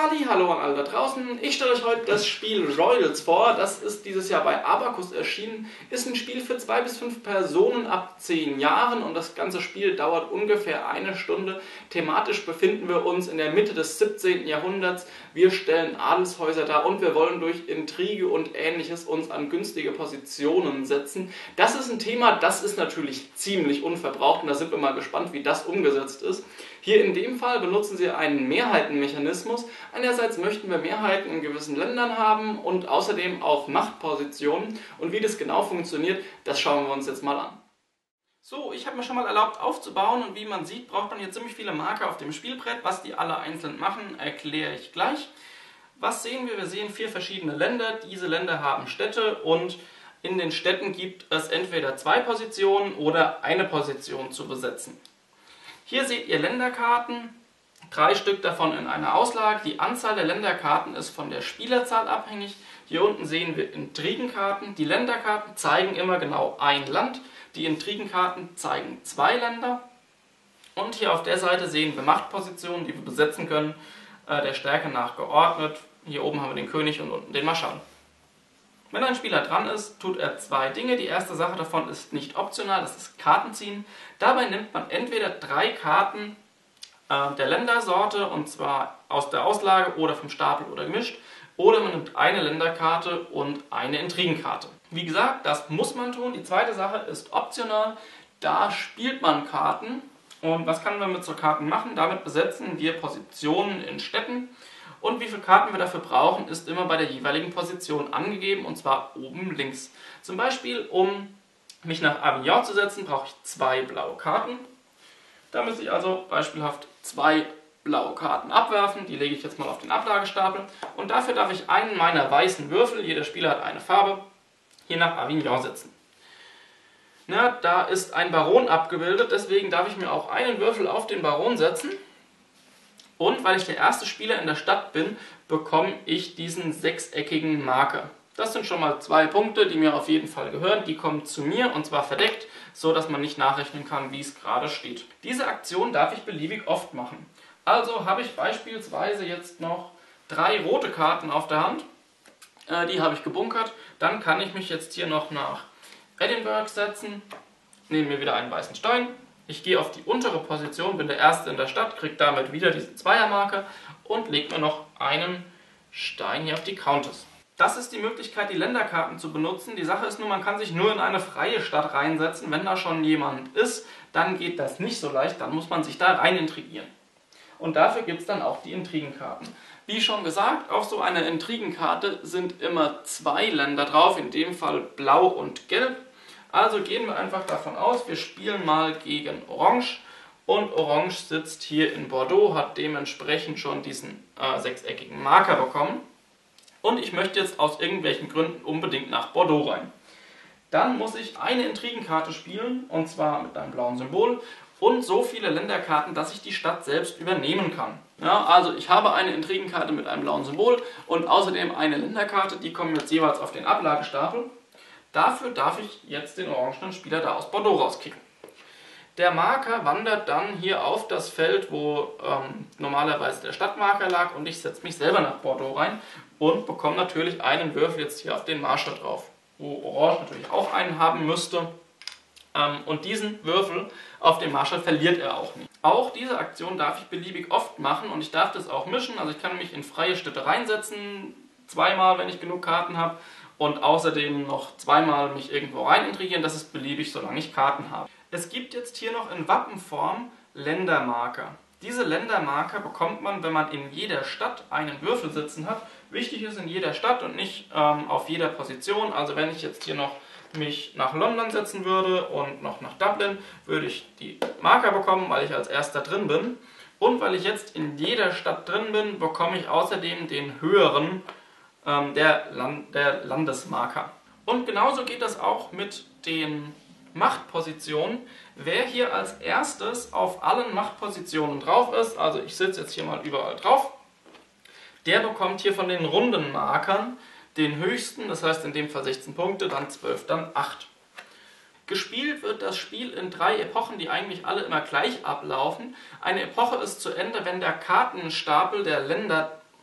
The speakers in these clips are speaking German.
Hallo an alle da draußen. Ich stelle euch heute das Spiel Royals vor. Das ist dieses Jahr bei Abacus erschienen. Ist ein Spiel für 2 bis 5 Personen ab 10 Jahren und das ganze Spiel dauert ungefähr eine Stunde. Thematisch befinden wir uns in der Mitte des 17. Jahrhunderts. Wir stellen Adelshäuser dar und wir wollen durch Intrige und Ähnliches uns an günstige Positionen setzen. Das ist ein Thema, das ist natürlich ziemlich unverbraucht und da sind wir mal gespannt, wie das umgesetzt ist. Hier in dem Fall benutzen Sie einen Mehrheitenmechanismus. Einerseits möchten wir Mehrheiten in gewissen Ländern haben und außerdem auf Machtpositionen. Und wie das genau funktioniert, das schauen wir uns jetzt mal an. So, ich habe mir schon mal erlaubt aufzubauen und wie man sieht, braucht man hier ziemlich viele Marker auf dem Spielbrett. Was die alle einzeln machen, erkläre ich gleich. Was sehen wir? Wir sehen 4 verschiedene Länder. Diese Länder haben Städte und in den Städten gibt es entweder 2 Positionen oder eine Position zu besetzen. Hier seht ihr Länderkarten, 3 Stück davon in einer Auslage. Die Anzahl der Länderkarten ist von der Spielerzahl abhängig. Hier unten sehen wir Intrigenkarten. Die Länderkarten zeigen immer genau ein Land. Die Intrigenkarten zeigen 2 Länder. Und hier auf der Seite sehen wir Machtpositionen, die wir besetzen können, der Stärke nach geordnet. Hier oben haben wir den König und unten den Marschall. Wenn ein Spieler dran ist, tut er 2 Dinge. Die erste Sache davon ist nicht optional, das ist Kartenziehen. Dabei nimmt man entweder 3 Karten der Ländersorte, und zwar aus der Auslage oder vom Stapel oder gemischt, oder man nimmt eine Länderkarte und eine Intrigenkarte. Wie gesagt, das muss man tun. Die zweite Sache ist optional, da spielt man Karten. Und was kann man mit so Karten machen? Damit besetzen wir Positionen in Städten. Und wie viele Karten wir dafür brauchen, ist immer bei der jeweiligen Position angegeben, und zwar oben links. Zum Beispiel, um mich nach Avignon zu setzen, brauche ich 2 blaue Karten. Da müsste ich also beispielhaft 2 blaue Karten abwerfen. Die lege ich jetzt mal auf den Ablagestapel. Und dafür darf ich einen meiner weißen Würfel, jeder Spieler hat eine Farbe, hier nach Avignon setzen. Na, da ist ein Baron abgebildet, deswegen darf ich mir auch einen Würfel auf den Baron setzen. Und weil ich der erste Spieler in der Stadt bin, bekomme ich diesen 6-eckigen Marker. Das sind schon mal 2 Punkte, die mir auf jeden Fall gehören. Die kommen zu mir und zwar verdeckt, so dass man nicht nachrechnen kann, wie es gerade steht. Diese Aktion darf ich beliebig oft machen. Also habe ich beispielsweise jetzt noch 3 rote Karten auf der Hand. Die habe ich gebunkert. Dann kann ich mich jetzt hier noch nach Edinburgh setzen, nehme mir wieder einen weißen Stein. Ich gehe auf die untere Position, bin der Erste in der Stadt, kriege damit wieder diesen Zweiermarker und lege mir noch einen Stein hier auf die Countess. Das ist die Möglichkeit, die Länderkarten zu benutzen. Die Sache ist nur, man kann sich nur in eine freie Stadt reinsetzen. Wenn da schon jemand ist, dann geht das nicht so leicht, dann muss man sich da rein intrigieren. Und dafür gibt es dann auch die Intrigenkarten. Wie schon gesagt, auf so einer Intrigenkarte sind immer 2 Länder drauf, in dem Fall blau und gelb. Also gehen wir einfach davon aus, wir spielen mal gegen Orange und Orange sitzt hier in Bordeaux, hat dementsprechend schon diesen 6-eckigen Marker bekommen und ich möchte jetzt aus irgendwelchen Gründen unbedingt nach Bordeaux rein. Dann muss ich eine Intrigenkarte spielen, und zwar mit einem blauen Symbol und so viele Länderkarten, dass ich die Stadt selbst übernehmen kann. Ja, also ich habe eine Intrigenkarte mit einem blauen Symbol und außerdem eine Länderkarte, die kommen jetzt jeweils auf den Ablagestapel. Dafür darf ich jetzt den orangenen Spieler da aus Bordeaux rauskicken. Der Marker wandert dann hier auf das Feld, wo normalerweise der Stadtmarker lag, und ich setze mich selber nach Bordeaux rein und bekomme natürlich einen Würfel jetzt hier auf den Marschall drauf, wo Orange natürlich auch einen haben müsste. Und diesen Würfel auf dem Marschall verliert er auch nicht. Auch diese Aktion darf ich beliebig oft machen und ich darf das auch mischen. Also ich kann mich in freie Städte reinsetzen, 2-mal, wenn ich genug Karten habe. Und außerdem noch 2-mal mich irgendwo rein intrigieren, das ist beliebig, solange ich Karten habe. Es gibt jetzt hier noch in Wappenform Ländermarker. Diese Ländermarker bekommt man, wenn man in jeder Stadt einen Würfel sitzen hat. Wichtig ist in jeder Stadt und nicht auf jeder Position. Also wenn ich jetzt hier noch mich nach London setzen würde und noch nach Dublin, würde ich die Marker bekommen, weil ich als Erster drin bin. Und weil ich jetzt in jeder Stadt drin bin, bekomme ich außerdem den höheren der Landesmarker. Und genauso geht das auch mit den Machtpositionen. Wer hier als erstes auf allen Machtpositionen drauf ist, also ich sitze jetzt hier mal überall drauf, der bekommt hier von den runden Markern den höchsten, das heißt in dem Fall 16 Punkte, dann 12, dann 8. Gespielt wird das Spiel in 3 Epochen, die eigentlich alle immer gleich ablaufen. Eine Epoche ist zu Ende, wenn der Kartenstapel der Länder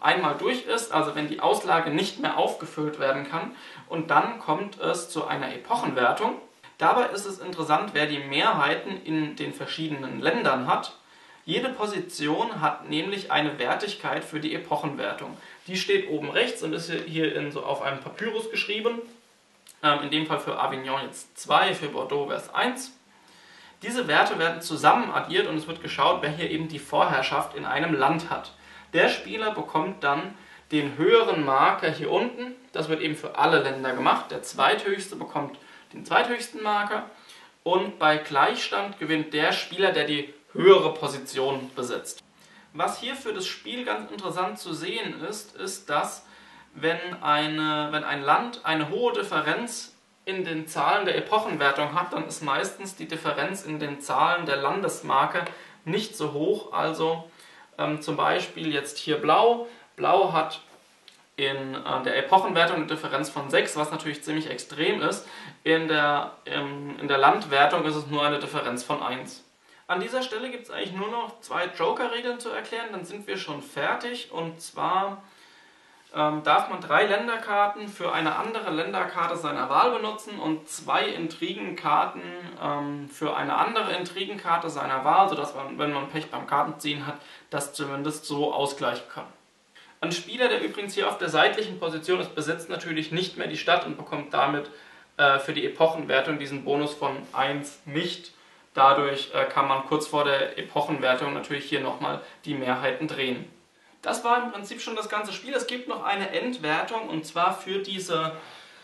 einmal durch ist, also wenn die Auslage nicht mehr aufgefüllt werden kann. Und dann kommt es zu einer Epochenwertung. Dabei ist es interessant, wer die Mehrheiten in den verschiedenen Ländern hat. Jede Position hat nämlich eine Wertigkeit für die Epochenwertung. Die steht oben rechts und ist hier auf einem Papyrus geschrieben. In dem Fall für Avignon jetzt 2, für Bordeaux wäre es 1. Diese Werte werden zusammen addiert und es wird geschaut, wer hier eben die Vorherrschaft in einem Land hat. Der Spieler bekommt dann den höheren Marker hier unten. Das wird eben für alle Länder gemacht. Der zweithöchste bekommt den zweithöchsten Marker. Und bei Gleichstand gewinnt der Spieler, der die höhere Position besitzt. Was hier für das Spiel ganz interessant zu sehen ist, dass wenn ein Land eine hohe Differenz in den Zahlen der Epochenwertung hat, dann ist meistens die Differenz in den Zahlen der Landesmarke nicht so hoch. Also zum Beispiel jetzt hier Blau. Blau hat in der Epochenwertung eine Differenz von 6, was natürlich ziemlich extrem ist. In der Landwertung ist es nur eine Differenz von 1. An dieser Stelle gibt es eigentlich nur noch 2 Joker-Regeln zu erklären, dann sind wir schon fertig. Und zwar darf man 3 Länderkarten für eine andere Länderkarte seiner Wahl benutzen und 2 Intrigenkarten für eine andere Intrigenkarte seiner Wahl, sodass man, wenn man Pech beim Kartenziehen hat, das zumindest so ausgleichen kann. Ein Spieler, der übrigens hier auf der seitlichen Position ist, besitzt natürlich nicht mehr die Stadt und bekommt damit für die Epochenwertung diesen Bonus von 1 nicht. Dadurch kann man kurz vor der Epochenwertung natürlich hier nochmal die Mehrheiten drehen. Das war im Prinzip schon das ganze Spiel. Es gibt noch eine Endwertung und zwar für diese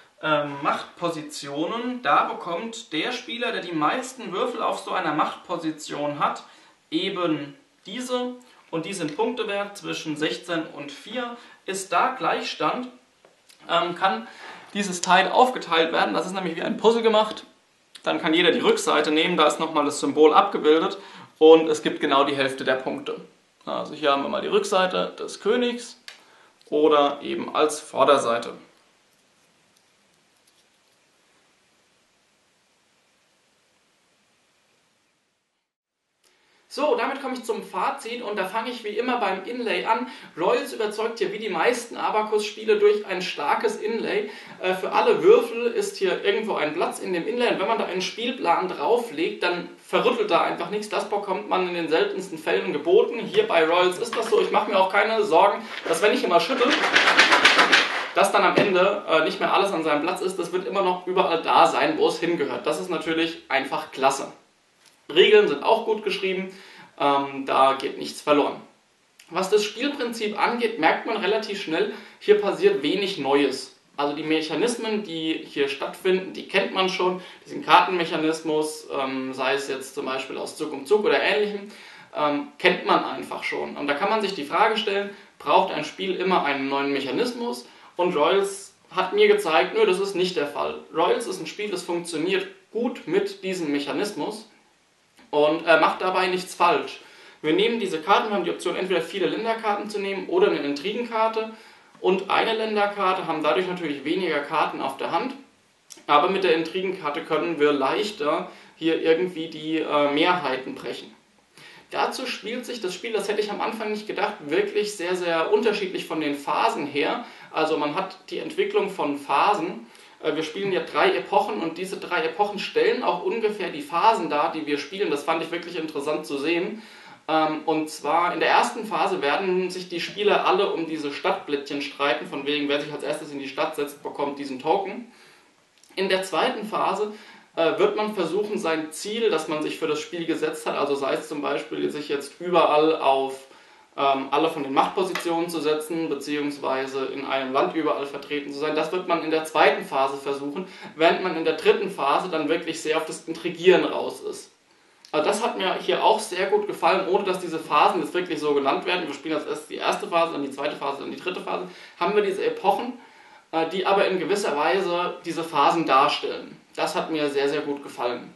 Machtpositionen. Da bekommt der Spieler, der die meisten Würfel auf so einer Machtposition hat, eben diese. Und die sind Punktewert zwischen 16 und 4. Ist da Gleichstand, kann dieses Teil aufgeteilt werden. Das ist nämlich wie ein Puzzle gemacht. Dann kann jeder die Rückseite nehmen, da ist nochmal das Symbol abgebildet und es gibt genau die Hälfte der Punkte. Also hier haben wir mal die Rückseite des Königs oder eben als Vorderseite. So, damit komme ich zum Fazit und da fange ich wie immer beim Inlay an. Royals überzeugt hier wie die meisten Abacus-Spiele durch ein starkes Inlay. Für alle Würfel ist hier irgendwo ein Platz in dem Inlay und wenn man da einen Spielplan drauflegt, dann verrüttelt da einfach nichts. Das bekommt man in den seltensten Fällen geboten. Hier bei Royals ist das so. Ich mache mir auch keine Sorgen, dass wenn ich immer schüttel, dass dann am Ende nicht mehr alles an seinem Platz ist. Das wird immer noch überall da sein, wo es hingehört. Das ist natürlich einfach klasse. Regeln sind auch gut geschrieben, da geht nichts verloren. Was das Spielprinzip angeht, merkt man relativ schnell, hier passiert wenig Neues. Also die Mechanismen, die hier stattfinden, die kennt man schon. Diesen Kartenmechanismus, sei es jetzt zum Beispiel aus Zug um Zug oder ähnlichem, kennt man einfach schon. Und da kann man sich die Frage stellen, braucht ein Spiel immer einen neuen Mechanismus? Und Royals hat mir gezeigt, nö, das ist nicht der Fall. Royals ist ein Spiel, das funktioniert gut mit diesem Mechanismus und macht dabei nichts falsch. Wir nehmen diese Karten, wir haben die Option, entweder viele Länderkarten zu nehmen oder eine Intrigenkarte und eine Länderkarte, haben dadurch natürlich weniger Karten auf der Hand, aber mit der Intrigenkarte können wir leichter hier irgendwie die Mehrheiten brechen. Dazu spielt sich das Spiel, das hätte ich am Anfang nicht gedacht, wirklich sehr, sehr unterschiedlich von den Phasen her. Also man hat die Entwicklung von Phasen. Wir spielen ja 3 Epochen und diese 3 Epochen stellen auch ungefähr die Phasen dar, die wir spielen. Das fand ich wirklich interessant zu sehen. Und zwar in der ersten Phase werden sich die Spieler alle um diese Stadtblättchen streiten, von wegen, wer sich als erstes in die Stadt setzt, bekommt diesen Token. In der zweiten Phase wird man versuchen, sein Ziel, das man sich für das Spiel gesetzt hat, also sei es zum Beispiel, sich jetzt überall auf alle von den Machtpositionen zu setzen, beziehungsweise in einem Land überall vertreten zu sein. Das wird man in der zweiten Phase versuchen, während man in der dritten Phase dann wirklich sehr auf das Intrigieren raus ist. Also das hat mir hier auch sehr gut gefallen, ohne dass diese Phasen jetzt wirklich so genannt werden. Wir spielen als erstes die erste Phase, dann die zweite Phase, dann die dritte Phase. Haben wir diese Epochen, die aber in gewisser Weise diese Phasen darstellen. Das hat mir sehr, sehr gut gefallen.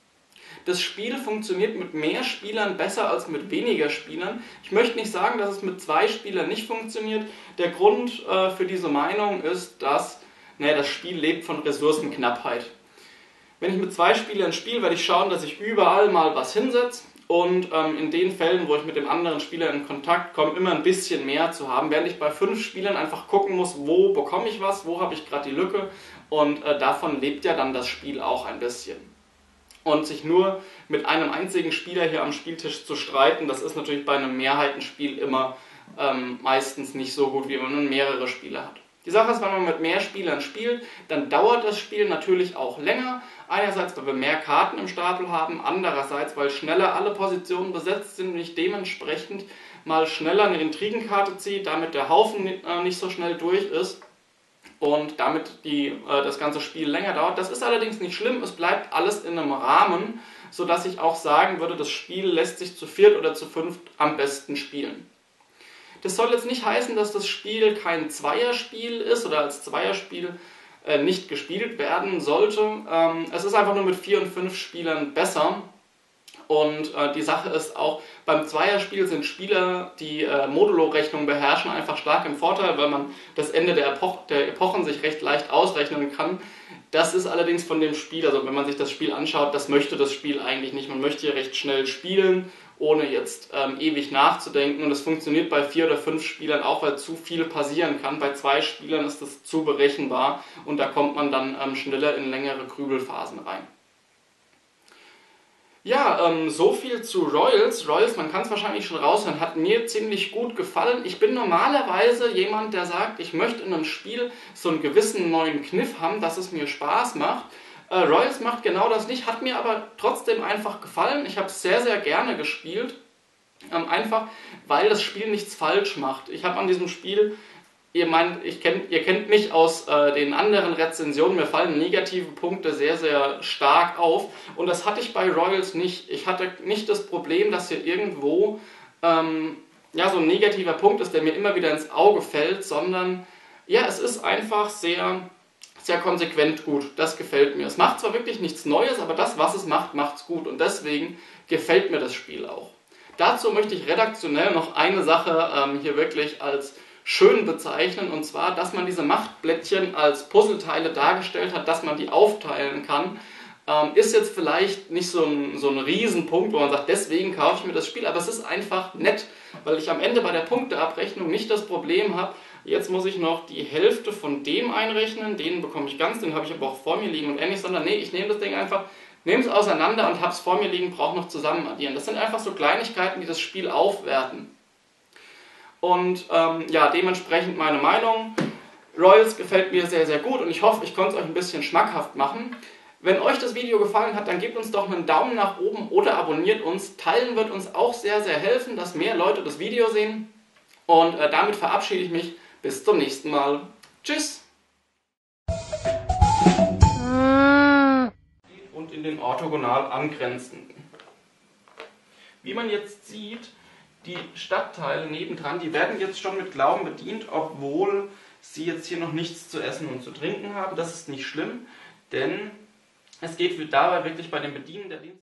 Das Spiel funktioniert mit mehr Spielern besser als mit weniger Spielern. Ich möchte nicht sagen, dass es mit 2 Spielern nicht funktioniert. Der Grund für diese Meinung ist, dass das Spiel lebt von Ressourcenknappheit. Wenn ich mit 2 Spielern spiele, werde ich schauen, dass ich überall mal was hinsetze und in den Fällen, wo ich mit dem anderen Spieler in Kontakt komme, immer ein bisschen mehr zu haben, während ich bei 5 Spielern einfach gucken muss, wo bekomme ich was, wo habe ich gerade die Lücke, und davon lebt ja dann das Spiel auch ein bisschen. Und sich nur mit einem einzigen Spieler hier am Spieltisch zu streiten, das ist natürlich bei einem Mehrheitenspiel immer meistens nicht so gut, wie wenn man mehrere Spieler hat. Die Sache ist, wenn man mit mehr Spielern spielt, dann dauert das Spiel natürlich auch länger. Einerseits, weil wir mehr Karten im Stapel haben, andererseits, weil schneller alle Positionen besetzt sind und ich dementsprechend mal schneller eine Intrigenkarte ziehe, damit der Haufen nicht so schnell durch ist und damit das ganze Spiel länger dauert. Das ist allerdings nicht schlimm, es bleibt alles in einem Rahmen, sodass ich auch sagen würde, das Spiel lässt sich zu 4 oder zu 5 am besten spielen. Das soll jetzt nicht heißen, dass das Spiel kein Zweierspiel ist oder als Zweierspiel nicht gespielt werden sollte. Es ist einfach nur mit 4 und 5 Spielern besser. Und die Sache ist auch, beim Zweierspiel sind Spieler, die Modulo-Rechnung beherrschen, einfach stark im Vorteil, weil man das Ende der Epochen sich recht leicht ausrechnen kann. Das ist allerdings von dem Spiel, also wenn man sich das Spiel anschaut, das möchte das Spiel eigentlich nicht. Man möchte hier recht schnell spielen, ohne jetzt ewig nachzudenken. Und es funktioniert bei 4 oder 5 Spielern auch, weil zu viel passieren kann. Bei 2 Spielern ist das zu berechenbar und da kommt man dann schneller in längere Grübelphasen rein. Ja, so viel zu Royals. Royals, man kann es wahrscheinlich schon raushören, hat mir ziemlich gut gefallen. Ich bin normalerweise jemand, der sagt, ich möchte in einem Spiel so einen gewissen neuen Kniff haben, dass es mir Spaß macht. Royals macht genau das nicht, hat mir aber trotzdem einfach gefallen. Ich habe es sehr, sehr gerne gespielt. Einfach, weil das Spiel nichts falsch macht. Ich habe an diesem Spiel... Ihr kennt mich aus den anderen Rezensionen, mir fallen negative Punkte sehr, sehr stark auf und das hatte ich bei Royals nicht. Ich hatte nicht das Problem, dass hier irgendwo so ein negativer Punkt ist, der mir immer wieder ins Auge fällt, sondern ja, es ist einfach sehr, sehr konsequent gut. Das gefällt mir. Es macht zwar wirklich nichts Neues, aber das, was es macht, macht es gut und deswegen gefällt mir das Spiel auch. Dazu möchte ich redaktionell noch eine Sache hier wirklich als schön bezeichnen, und zwar, dass man diese Machtblättchen als Puzzleteile dargestellt hat, dass man die aufteilen kann, ist jetzt vielleicht nicht so ein Riesenpunkt, wo man sagt, deswegen kaufe ich mir das Spiel, aber es ist einfach nett, weil ich am Ende bei der Punkteabrechnung nicht das Problem habe, jetzt muss ich noch die Hälfte von dem einrechnen, den bekomme ich ganz, den habe ich aber auch vor mir liegen und ähnlich, sondern nee, ich nehme das Ding einfach, nehme es auseinander und habe es vor mir liegen, brauche noch zusammen addieren. Das sind einfach so Kleinigkeiten, die das Spiel aufwerten. Und dementsprechend meine Meinung. Royals gefällt mir sehr, sehr gut und ich hoffe, ich konnte es euch ein bisschen schmackhaft machen. Wenn euch das Video gefallen hat, dann gebt uns doch einen Daumen nach oben oder abonniert uns. Teilen wird uns auch sehr, sehr helfen, dass mehr Leute das Video sehen. Und damit verabschiede ich mich. Bis zum nächsten Mal. Tschüss! Und in den orthogonal angrenzenden. Wie man jetzt sieht, die Stadtteile nebendran, die werden jetzt schon mit Glauben bedient, obwohl sie jetzt hier noch nichts zu essen und zu trinken haben. Das ist nicht schlimm, denn es geht dabei wirklich bei dem Bedienen der Dienst